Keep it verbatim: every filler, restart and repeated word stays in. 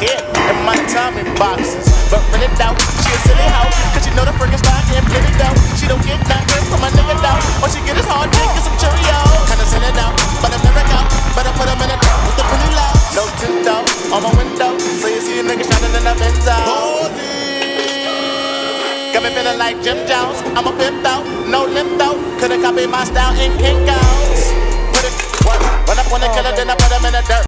head in my tummy boxes. But really doubt, she a silly hoe, cause she know the friggin' stock and plenty dough. She don't get nothing from my nigga though. All she get is hard dick and some Cheerios. Kinda send it out, but I'm never out. Better put them in a dough with the pretty low. No tint though, on my window, so you see a nigga shining in the Benzo. Got me feeling like Jim Jones, I'm a pimp though, no limp though. Couldn't copy my style in Kinko's. Put it, work, run up on the killer, then I put him in the dirt.